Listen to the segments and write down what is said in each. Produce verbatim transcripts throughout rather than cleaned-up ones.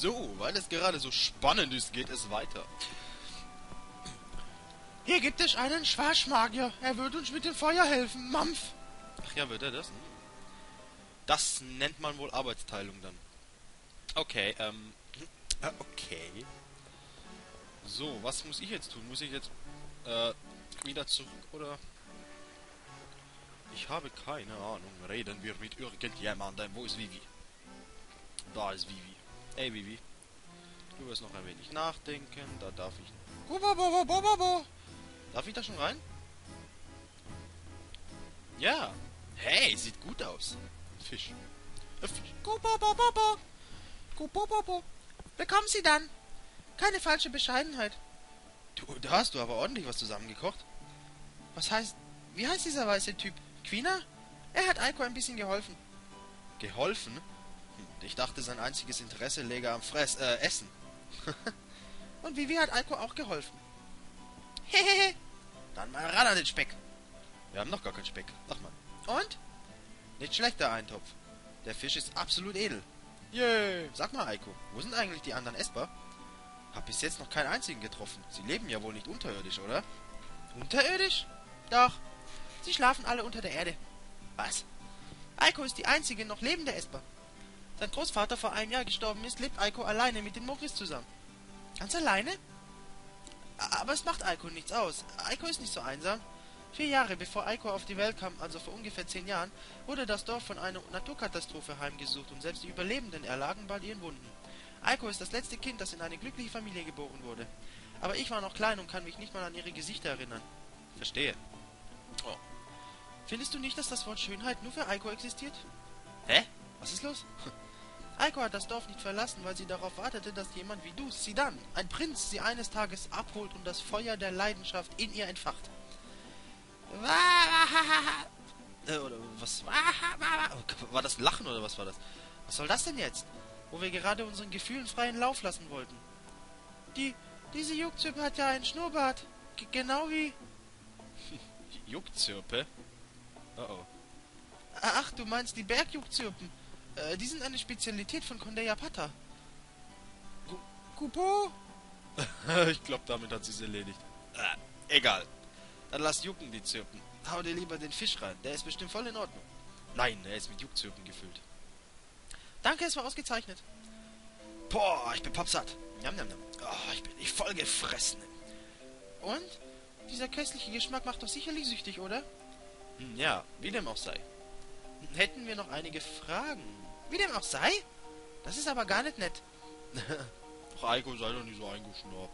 So, weil es gerade so spannend ist, geht es weiter. Hier gibt es einen Schwarzmagier. Er wird uns mit dem Feuer helfen. Mampf. Ach ja, wird er das? Das nennt man wohl Arbeitsteilung dann. Okay, ähm... Okay. So, was muss ich jetzt tun? Muss ich jetzt, äh, wieder zurück, oder? Ich habe keine Ahnung. Reden wir mit irgendjemandem. Wo ist Vivi? Da ist Vivi. Hey, Vivi. Du wirst noch ein wenig nachdenken. Da darf ich... Darf ich da schon rein? Ja. Hey, sieht gut aus. Fisch. Ein Fisch. Bekommen Sie dann. Keine falsche Bescheidenheit. Du, da hast du aber ordentlich was zusammengekocht. Was heißt... Wie heißt dieser weiße Typ? Quina? Er hat Eiko ein bisschen geholfen. Geholfen? Hm, ich dachte, sein einziges Interesse läge am Fress... äh, Essen. Und Vivi hat Eiko auch geholfen. Hehehe. Dann mal ran an den Speck. Wir haben noch gar keinen Speck. Ach man. Und? Nicht schlecht, der Eintopf. Der Fisch ist absolut edel. Yay. Sag mal, Eiko, wo sind eigentlich die anderen Esper? Hab bis jetzt noch keinen einzigen getroffen. Sie leben ja wohl nicht unterirdisch, oder? Unterirdisch? Doch. Sie schlafen alle unter der Erde. Was? Eiko ist die einzige noch lebende Esper. Sein Großvater vor einem Jahr gestorben ist, lebt Eiko alleine mit den Mogris zusammen. Ganz alleine? Aber es macht Eiko nichts aus. Eiko ist nicht so einsam. Vier Jahre bevor Eiko auf die Welt kam, also vor ungefähr zehn Jahren, wurde das Dorf von einer Naturkatastrophe heimgesucht und selbst die Überlebenden erlagen bald ihren Wunden. Eiko ist das letzte Kind, das in eine glückliche Familie geboren wurde. Aber ich war noch klein und kann mich nicht mal an ihre Gesichter erinnern. Verstehe. Oh. Findest du nicht, dass das Wort Schönheit nur für Eiko existiert? Hä? Was ist los? Eiko hat das Dorf nicht verlassen, weil sie darauf wartete, dass jemand wie du, Sidan, ein Prinz, sie eines Tages abholt und das Feuer der Leidenschaft in ihr entfacht. Äh, oder was? War das Lachen oder was war das? Was soll das denn jetzt? Wo wir gerade unseren Gefühlen freien Lauf lassen wollten. Die, diese Juckzirpe hat ja einen Schnurrbart. G genau wie... Juckzirpe? Oh oh. Ach, du meinst die Bergjuckzirpen. Äh, die sind eine Spezialität von Kondeya Pata. Kupo? Ich glaube, damit hat sie es erledigt. Äh, egal. Dann lass jucken, die Zirpen. Hau dir lieber den Fisch rein. Der ist bestimmt voll in Ordnung. Nein, er ist mit Juckzirpen gefüllt. Danke, es war ausgezeichnet. Boah, ich bin popsatt. Njam, njam, njam. Oh, ich bin nicht voll gefressen. Und? Dieser köstliche Geschmack macht doch sicherlich süchtig, oder? Hm, ja, wie dem auch sei. Hätten wir noch einige Fragen. Wie dem auch sei? Das ist aber gar nicht nett. Ach, Eiko, sei doch nicht so eingeschnappt.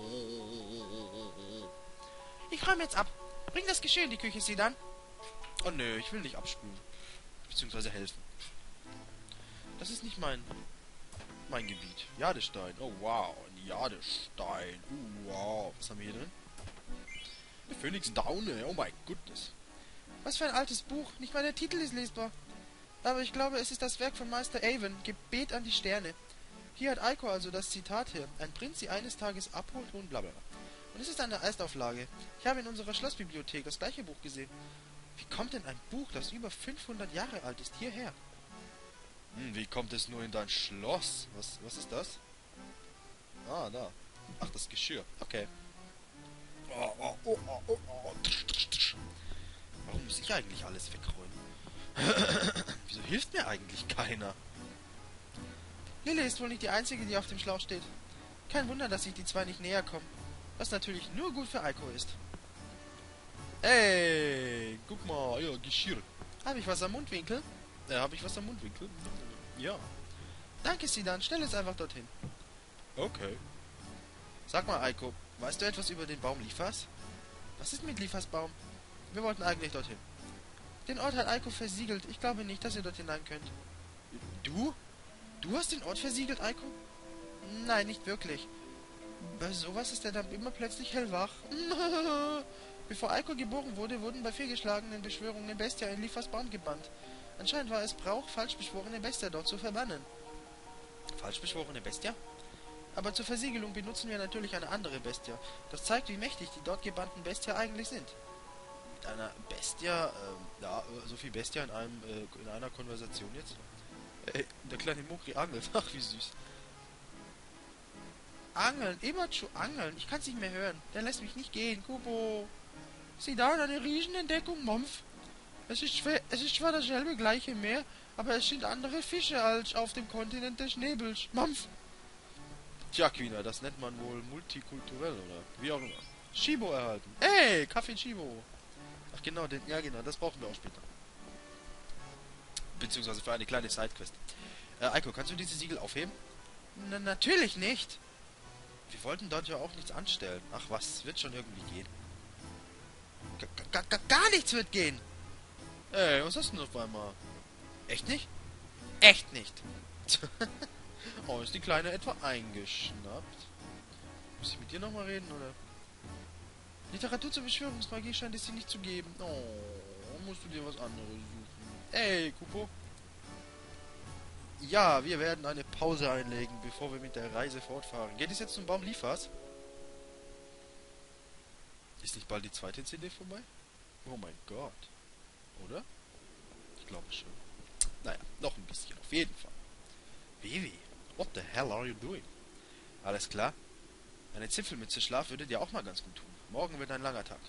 Ich räume jetzt ab. Bring das Geschirr in die Küche, Sidan. Oh nö, ich will nicht abspülen. Beziehungsweise helfen. Das ist nicht mein... mein Gebiet. Jadestein. Oh wow, ein Jadestein. Uh, wow. Was haben wir hier drin? Eine Phönix Daune. Oh mein Goodness. Was für ein altes Buch. Nicht mal der Titel ist lesbar. Aber ich glaube, es ist das Werk von Meister Avon. Gebet an die Sterne. Hier hat Eiko also das Zitat her. Ein Prinz sie eines Tages abholt und blablabla. Und es ist eine Erstauflage. Ich habe in unserer Schlossbibliothek das gleiche Buch gesehen. Wie kommt denn ein Buch, das über fünfhundert Jahre alt ist, hierher? Hm, wie kommt es nur in dein Schloss? Was, was ist das? Ah, da. Ach, das Geschirr. Okay. Oh, oh, oh, oh, oh, oh. Warum muss ich eigentlich alles wegräumen? Wieso hilft mir eigentlich keiner? Lille ist wohl nicht die Einzige, die auf dem Schlauch steht. Kein Wunder, dass sich die zwei nicht näher kommen. Was natürlich nur gut für Eiko ist. Hey, guck mal, ja, Geschirr. Habe ich was am Mundwinkel? Ja, habe ich was am Mundwinkel? Ja. Danke, Sidan. Stell es einfach dorthin. Okay. Sag mal, Eiko, weißt du etwas über den Baum Liefas? Was ist mit Liefas Baum? Wir wollten eigentlich dorthin. Den Ort hat Eiko versiegelt. Ich glaube nicht, dass ihr dort hinein könnt. Du? Du hast den Ort versiegelt, Eiko? Nein, nicht wirklich. Bei sowas ist er dann immer plötzlich hellwach. Bevor Eiko geboren wurde, wurden bei fehlgeschlagenen Beschwörungen Bestia in Liefas Baum gebannt. Anscheinend war es Brauch, falsch beschworene Bestia dort zu verbannen. Falsch beschworene Bestia? Aber zur Versiegelung benutzen wir natürlich eine andere Bestia. Das zeigt, wie mächtig die dort gebannten Bestia eigentlich sind. Mit einer Bestia? Ähm, ja, so viel Bestia in einem äh, in einer Konversation jetzt? Ey, der kleine Mokri angelt. Ach, wie süß. angeln. Immerzu angeln. Ich kann's nicht mehr hören. Der lässt mich nicht gehen. Kupo. Sieh da, eine Riesenentdeckung, Mampf. Es ist, schwer, es ist zwar dasselbe gleiche Meer, aber es sind andere Fische als auf dem Kontinent des Nebels. Mampf. Tja, Quina, das nennt man wohl multikulturell, oder wie auch immer. Shibo erhalten. Ey, Kaffee Shibo. Ach genau, den, ja genau, das brauchen wir auch später. Beziehungsweise für eine kleine Sidequest. Äh, Eiko, kannst du diese Siegel aufheben? Na, natürlich nicht. Wir wollten dort ja auch nichts anstellen. Ach was, wird schon irgendwie gehen. G -g -g Gar nichts wird gehen. Ey, was hast du denn auf einmal? Echt nicht? Echt nicht. Oh, ist die Kleine etwa eingeschnappt? Muss ich mit dir nochmal reden, oder? Literatur zur Beschwörungsmagie scheint es hier nicht zu geben. Oh, musst du dir was anderes suchen. Ey, Kupo. Ja, wir werden eine Pause einlegen, bevor wir mit der Reise fortfahren. Geht es jetzt zum Baum Liefers? Ist nicht bald die zweite C D vorbei? Oh mein Gott. Oder? Ich glaube schon. Naja, noch ein bisschen, auf jeden Fall. Vivi, what the hell are you doing? Alles klar? Eine Zipfelmütze Schlaf würde dir auch mal ganz gut tun. Morgen wird ein langer Tag.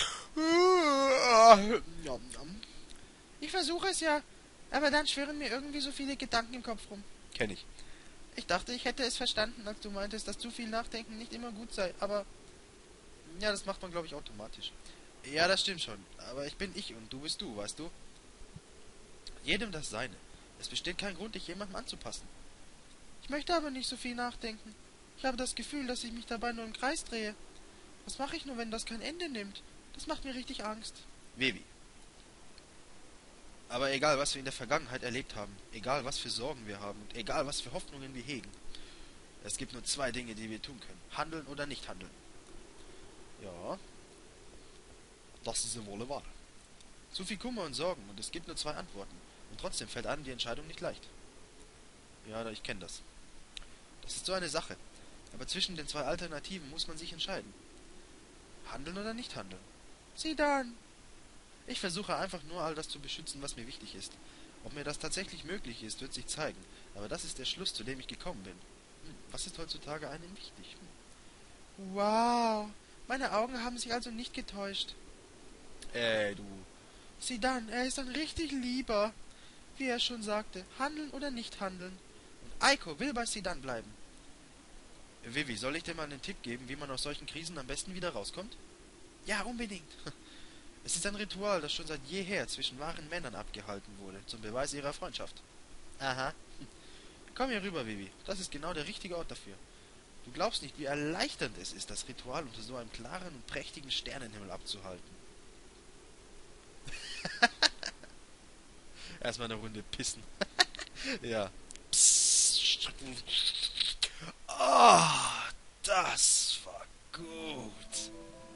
Ich versuche es ja, aber dann schwirren mir irgendwie so viele Gedanken im Kopf rum. Kenn ich. Ich dachte, ich hätte es verstanden, als du meintest, dass zu viel Nachdenken nicht immer gut sei, aber... Ja, das macht man, glaube ich, automatisch. Ja, das stimmt schon. Aber ich bin ich und du bist du, weißt du? Jedem das Seine. Es besteht kein Grund, dich jemandem anzupassen. Ich möchte aber nicht so viel nachdenken. Ich habe das Gefühl, dass ich mich dabei nur im Kreis drehe. Was mache ich nur, wenn das kein Ende nimmt? Das macht mir richtig Angst. Vivi. Aber egal, was wir in der Vergangenheit erlebt haben, egal, was für Sorgen wir haben und egal, was für Hoffnungen wir hegen, es gibt nur zwei Dinge, die wir tun können. Handeln oder nicht handeln. Ja, das ist wohl wahr. Zu viel Kummer und Sorgen und es gibt nur zwei Antworten. Und trotzdem fällt einem die Entscheidung nicht leicht. Ja, ich kenne das. Das ist so eine Sache. Aber zwischen den zwei Alternativen muss man sich entscheiden. Handeln oder nicht handeln. Sieh dann. Ich versuche einfach nur all das zu beschützen, was mir wichtig ist. Ob mir das tatsächlich möglich ist, wird sich zeigen. Aber das ist der Schluss, zu dem ich gekommen bin. Hm, was ist heutzutage einem wichtig? Hm. Wow. Meine Augen haben sich also nicht getäuscht. Äh, du. Sieh dann, er ist ein richtig Lieber. Wie er schon sagte, handeln oder nicht handeln. Und Eiko will bei Sidan bleiben. Vivi, soll ich dir mal einen Tipp geben, wie man aus solchen Krisen am besten wieder rauskommt? Ja, unbedingt. Es ist ein Ritual, das schon seit jeher zwischen wahren Männern abgehalten wurde, zum Beweis ihrer Freundschaft. Aha. Komm hier rüber, Vivi. Das ist genau der richtige Ort dafür. Du glaubst nicht, wie erleichternd es ist, das Ritual unter so einem klaren und prächtigen Sternenhimmel abzuhalten. Erstmal eine Runde pissen. Ja. Psst. Oh, das war gut.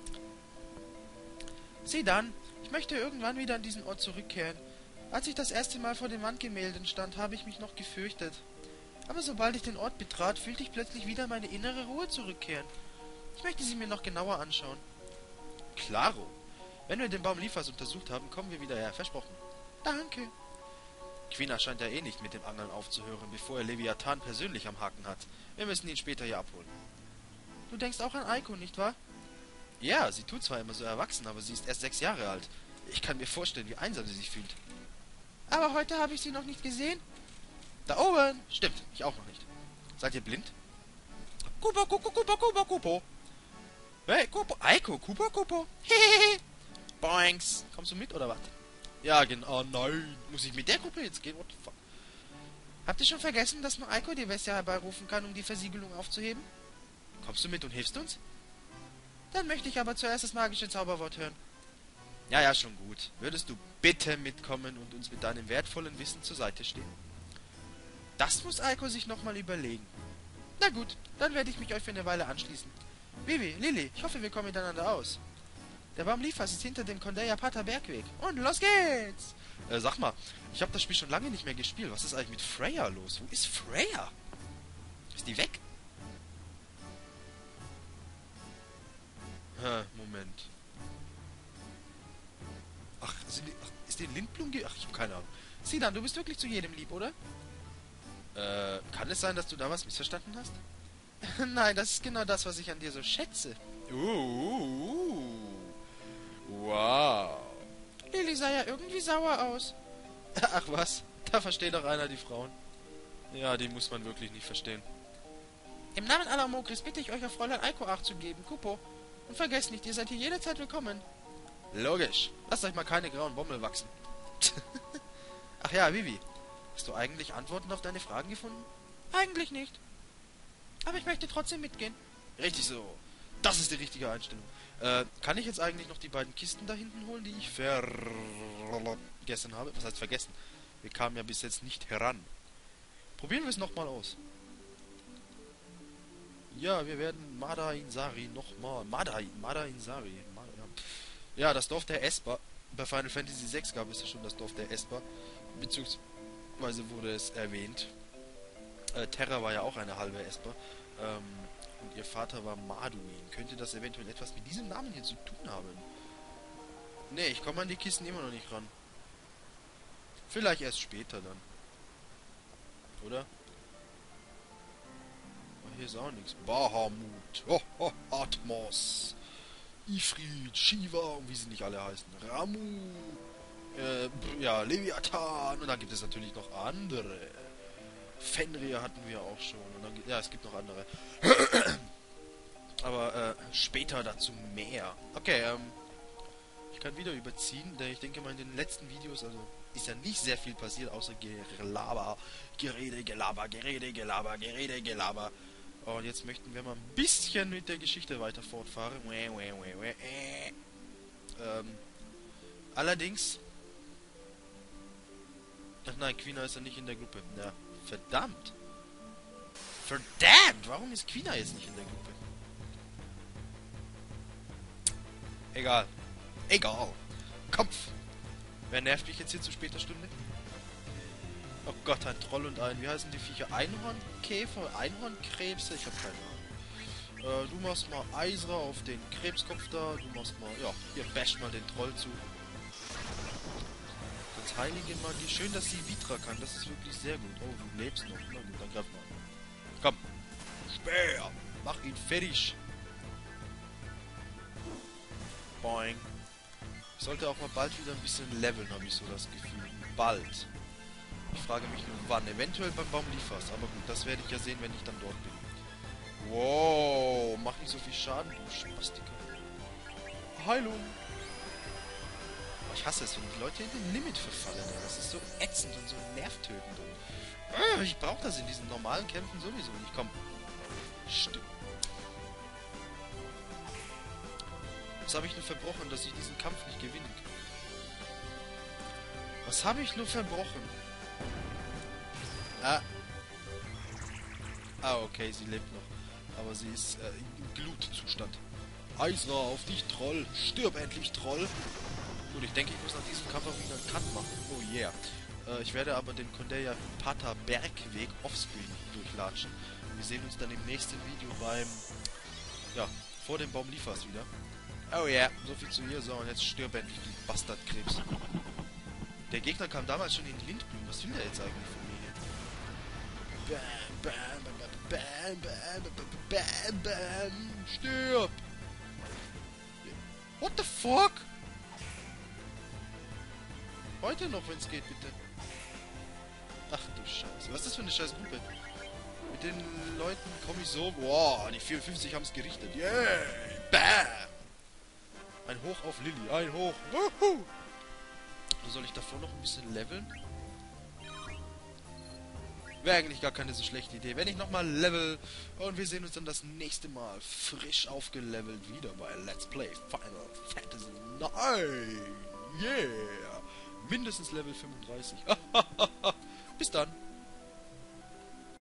Sieh dann, ich möchte irgendwann wieder an diesen Ort zurückkehren. Als ich das erste Mal vor den Wandgemälden stand, habe ich mich noch gefürchtet. Aber sobald ich den Ort betrat, fühlte ich plötzlich wieder meine innere Ruhe zurückkehren. Ich möchte sie mir noch genauer anschauen. Klaro. Wenn wir den Baum Liefers untersucht haben, kommen wir wieder her. Versprochen. Danke. Quina scheint ja eh nicht mit dem Angeln aufzuhören, bevor er Leviathan persönlich am Haken hat. Wir müssen ihn später hier abholen. Du denkst auch an Eiko, nicht wahr? Ja, sie tut zwar immer so erwachsen, aber sie ist erst sechs Jahre alt. Ich kann mir vorstellen, wie einsam sie sich fühlt. Aber heute habe ich sie noch nicht gesehen. Da oben! Stimmt, ich auch noch nicht. Seid ihr blind? Kupo, Kupo, Kupo, Kupo, Kupo. Hey, Kupo, Eiko, Kupo, Kupo. Hehehe. Boinks. Kommst du mit, oder was? Ja, genau. Oh nein. Muss ich mit der Gruppe jetzt gehen? What the fuck? Habt ihr schon vergessen, dass nur Eiko die Bestia herbeirufen kann, um die Versiegelung aufzuheben? Kommst du mit und hilfst uns? Dann möchte ich aber zuerst das magische Zauberwort hören. Ja, ja, schon gut. Würdest du bitte mitkommen und uns mit deinem wertvollen Wissen zur Seite stehen? Das muss Eiko sich nochmal überlegen. Na gut, dann werde ich mich euch für eine Weile anschließen. Vivi, Lilly, ich hoffe, wir kommen miteinander aus. Der Baum Liefers ist hinter dem Kondeya Pata Bergweg. Und los geht's! Äh, sag mal, ich habe das Spiel schon lange nicht mehr gespielt. Was ist eigentlich mit Freya los? Wo ist Freya? Ist die weg? Hä, Moment. Ach, sind die, ach ist die in Lindblum? Ach, ich habe keine Ahnung. Sidan, du bist wirklich zu jedem lieb, oder? Äh, kann es sein, dass du da was missverstanden hast? Nein, das ist genau das, was ich an dir so schätze. Uh, uh, uh. Wow. Lilly sah ja irgendwie sauer aus. Ach was, da versteht doch einer die Frauen. Ja, die muss man wirklich nicht verstehen. Im Namen aller Mogris bitte ich euch auf Fräulein Aiko Acht zu geben, Kupo. Und vergesst nicht, ihr seid hier jederzeit willkommen. Logisch. Lasst euch mal keine grauen Bommel wachsen. Ach ja, Vivi. Hast du eigentlich Antworten auf deine Fragen gefunden? Eigentlich nicht. Aber ich möchte trotzdem mitgehen. Richtig so. Das ist die richtige Einstellung. Äh, kann ich jetzt eigentlich noch die beiden Kisten da hinten holen, die ich vergessen habe? Was heißt vergessen? Wir kamen ja bis jetzt nicht heran. Probieren wir es nochmal aus. Ja, wir werden Madain-Sari nochmal... Madain, Madain-Sari. Ma ja. ja, das Dorf der Esper. Bei Final Fantasy sechs gab es ja schon das Dorf der Esper. Beziehungsweise wurde es erwähnt. Äh, Terra war ja auch eine halbe Esper. Ähm, und ihr Vater war Maduin. Könnte das eventuell etwas mit diesem Namen hier zu tun haben? Nee, ich komme an die Kisten immer noch nicht ran. Vielleicht erst später dann. Oder? Oh, hier ist auch nichts. Bahamut. Oh, oh, Atmos. Ifrit, Shiva und wie sie nicht alle heißen. Ramu. Äh, ja, Leviathan. Und dann gibt es natürlich noch andere. Fenrir hatten wir auch schon. Und dann, ja, es gibt noch andere. Aber äh, später dazu mehr. Okay, ähm, ich kann wieder überziehen, denn ich denke mal in den letzten Videos, also ist ja nicht sehr viel passiert, außer Gelaber, Gerede, Gelaber, Gerede, Gelaber, Gerede, Gelaber. Und jetzt möchten wir mal ein bisschen mit der Geschichte weiter fortfahren. Ähm, allerdings... Ach nein, Quina ist ja nicht in der Gruppe. Na, verdammt. Verdammt! Warum ist Quina jetzt nicht in der Gruppe? Egal. Egal. Kopf! Wer nervt mich jetzt hier zu später Stunde? Oh Gott, ein Troll und ein... Wie heißen die Viecher? Einhornkäfer? Einhornkrebse? Ich hab keine Ahnung. Äh, du machst mal Eisra auf den Krebskopf da. Du machst mal... Ja, hier basht mal den Troll zu. Das heilige Magie. Schön, dass sie Vitra kann. Das ist wirklich sehr gut. Oh, du lebst noch. Na gut, dann greif mal. Komm. Speer! Mach ihn fertig. Boing. Ich sollte auch mal bald wieder ein bisschen leveln, habe ich so das Gefühl. Bald. Ich frage mich nur wann. Eventuell beim Baumliefers. Aber gut, das werde ich ja sehen, wenn ich dann dort bin. Wow. Mach nicht so viel Schaden, du Spastiker. Heilung. Ich hasse es, wenn die Leute in den Limit verfallen. Das ist so ätzend und so nervtötend. Und ich brauche das in diesen normalen Kämpfen sowieso nicht. Komm. Stimmt. Was habe ich nur verbrochen, dass ich diesen Kampf nicht gewinnen kann? Was habe ich nur verbrochen? Ah. Ah, okay, sie lebt noch. Aber sie ist äh, im Glutzustand. Eisra, auf dich, Troll. Stirb endlich, Troll. Gut, ich denke, ich muss nach diesem Kampf auch wieder einen Cut machen. Oh yeah. Äh, ich werde aber den Kondeya Pata Bergweg offscreen durchlatschen. Wir sehen uns dann im nächsten Video beim... Ja, vor dem Baumliefers wieder. Oh yeah, so viel zu ihr. So, und jetzt stirb endlich, du Bastardkrebs. Der Gegner kam damals schon in Lindblüm. Was will der jetzt eigentlich von mir hier? Bam, bam, bam, bam, bam, bam, bam. Stirb! What the fuck? Heute noch, wenn es geht, bitte. Ach du Scheiße. Was ist das für eine scheiß Gruppe? Mit den Leuten komme ich so... Boah, die vierundfünfzig haben es gerichtet. Yeah! Bam! Ein Hoch auf Lilly. Ein Hoch. Wuhu! Soll ich davor noch ein bisschen leveln? Wäre eigentlich gar keine so schlechte Idee. Wenn ich nochmal level. Und wir sehen uns dann das nächste Mal frisch aufgelevelt wieder bei Let's Play Final Fantasy neun. Yeah! Mindestens Level fünfunddreißig. Bis dann.